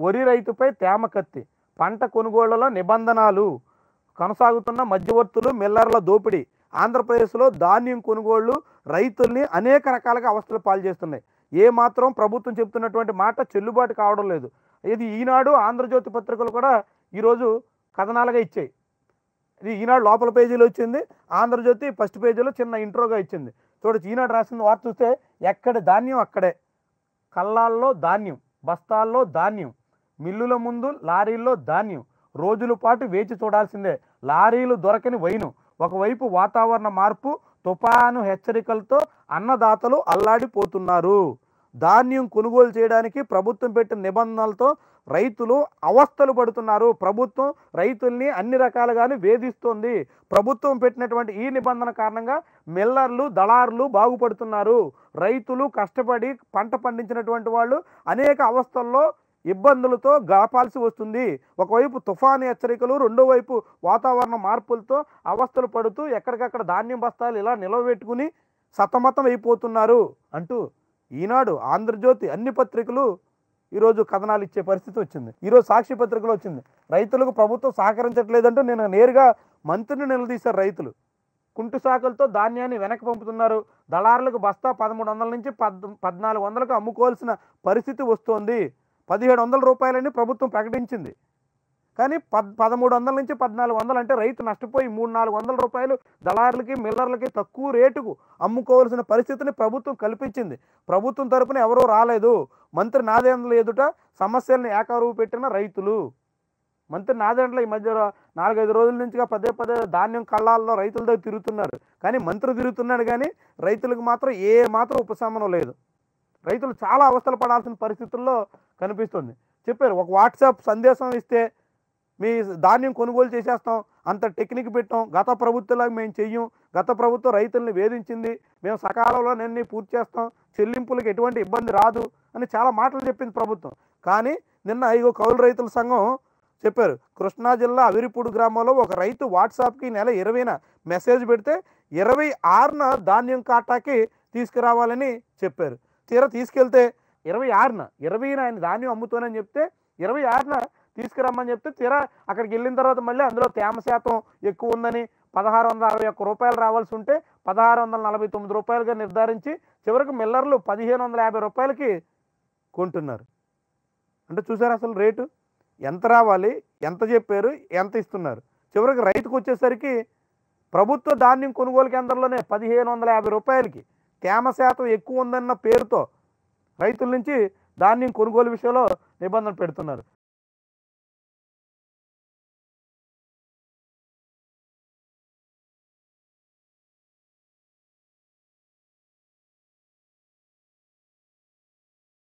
వరి రైతుపై తేమ కత్తి, పంట కొనుగోళ్లలో నిబంధనలు, కొనసాగుతున్న మధ్యవర్తులు మిల్లర్ల దోపిడీ, ఆంధ్రప్రదేశ్లో ధాన్యం కొనుగోళ్లు రైతుల్ని అనేక రకాలుగా అవస్థలు పాలు చేస్తున్నాయి. ఏ మాత్రం ప్రభుత్వం చెప్తున్నటువంటి మాట చెల్లుబాటు కావడం లేదు. ఇది ఈనాడు, ఆంధ్రజ్యోతి పత్రికలు కూడా ఈరోజు కథనాలుగా ఇచ్చాయి. ఇది ఈనాడు లోపల పేజీలో వచ్చింది, ఆంధ్రజ్యోతి ఫస్ట్ పేజీలో చిన్న ఇంట్రోగా ఇచ్చింది. చూడొచ్చు, ఈనాడు రాసిన వార్త చూస్తే ఎక్కడ ధాన్యం అక్కడే, కళ్ళాల్లో ధాన్యం, బస్తాల్లో ధాన్యం, మిల్లుల ముందు లారీల్లో ధాన్యం, రోజుల పాటు వేచి చూడాల్సిందే. లారీలు దొరకని వైను. ఒకవైపు వాతావరణ మార్పు, తుఫాను హెచ్చరికలతో అన్నదాతలు అల్లాడిపోతున్నారు. ధాన్యం కొనుగోలు చేయడానికి ప్రభుత్వం పెట్టిన నిబంధనలతో రైతులు అవస్థలు పడుతున్నారు. ప్రభుత్వం రైతుల్ని అన్ని రకాలుగానే వేధిస్తోంది. ప్రభుత్వం పెట్టినటువంటి ఈ నిబంధన కారణంగా మిల్లర్లు, దళారులు బాగుపడుతున్నారు. రైతులు కష్టపడి పంట పండించినటువంటి వాళ్ళు అనేక అవస్థల్లో ఇబ్బందులతో గడపాల్సి వస్తుంది. ఒకవైపు తుఫాను హెచ్చరికలు, రెండో వైపు వాతావరణ మార్పులతో అవస్థలు పడుతూ ఎక్కడికక్కడ ధాన్యం బస్తాలు ఇలా నిలవబెట్టుకుని సతమతం అయిపోతున్నారు అంటూ ఈనాడు, ఆంధ్రజ్యోతి అన్ని పత్రికలు ఈరోజు కథనాలు ఇచ్చే పరిస్థితి వచ్చింది. ఈరోజు సాక్షి పత్రికలో వచ్చింది, రైతులకు ప్రభుత్వం సహకరించట్లేదంటూ నేను నేరుగా మంత్రిని నిలదీశారు రైతులు. కుంటు శాఖలతో ధాన్యాన్ని వెనక్కి పంపుతున్నారు. దళారులకు బస్తా 1300 నుంచి 1400కు అమ్ముకోవాల్సిన పరిస్థితి వస్తోంది. 1700 రూపాయలని ప్రభుత్వం ప్రకటించింది. కానీ 1300 నుంచి 1400 అంటే రైతు నష్టపోయి 300-400 రూపాయలు దళారులకి, మిల్లర్లకి తక్కువ రేటుకు అమ్ముకోవాల్సిన పరిస్థితిని ప్రభుత్వం కల్పించింది. ప్రభుత్వం తరపున ఎవరూ రాలేదు. మంత్రి నాదెండ్ల ఎదుట సమస్యల్ని ఏకారువు పెట్టిన రైతులు. మంత్రి నాదెండ్ల ఈ మధ్య 4-5 రోజుల నుంచిగా పదే ధాన్యం కళ్ళాల్లో రైతుల దగ్గర తిరుగుతున్నారు. కానీ మంత్రి తిరుగుతున్నాడు, కానీ రైతులకు మాత్రం ఏ మాత్రం ఉపశమనం లేదు. రైతులు చాలా అవస్థలు పడాల్సిన పరిస్థితుల్లో కనిపిస్తుంది. చెప్పారు, ఒక వాట్సాప్ సందేశం ఇస్తే మీ ధాన్యం కొనుగోలు చేసేస్తాం, అంత టెక్నిక్ పెట్టాం, గత ప్రభుత్వంలాగా మేము చెయ్యం, గత ప్రభుత్వం రైతుల్ని వేధించింది, మేము సకాలంలో అన్నీ పూర్తి చేస్తాం, చెల్లింపులకు ఎటువంటి ఇబ్బంది రాదు అని చాలా మాటలు చెప్పింది ప్రభుత్వం. కానీ నిన్న కౌలు రైతుల సంఘం చెప్పారు, కృష్ణా జిల్లా అవిరిపూడి గ్రామంలో ఒక రైతు వాట్సాప్కి నెల 20న మెసేజ్ పెడితే 26న ధాన్యం కాటాకి తీసుకురావాలని చెప్పారు. తీరా తీసుకెళ్తే 26న ఆయన ధాన్యం అమ్ముతానని చెప్తే 26న తీసుకురమ్మని చెప్తే తీరా అక్కడికి వెళ్ళిన తర్వాత మళ్ళీ అందులో తేమ శాతం ఎక్కువ ఉందని 1661 రూపాయలు రావాల్సి ఉంటే 1649 రూపాయలుగా నిర్ధారించి చివరికి మిల్లర్లు 1550 రూపాయలకి కొంటున్నారు. అంటే చూసారు అసలు రేటు ఎంత రావాలి, ఎంత చెప్పారు, ఎంత ఇస్తున్నారు. చివరికి రైతుకు వచ్చేసరికి ప్రభుత్వ ధాన్యం కొనుగోలు కేంద్రంలోనే 1550 రూపాయలకి తేమ శాతం ఎక్కువ ఉందన్న పేరుతో రైతుల నుంచి ధాన్యం కొనుగోలు విషయంలో నిబంధన పెడుతున్నారు.